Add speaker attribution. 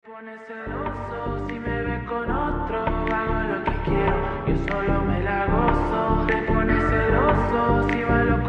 Speaker 1: Pone celoso si me ve con otro, hago lo que quiero, yo solo me la gozo. Te pone celoso si va lo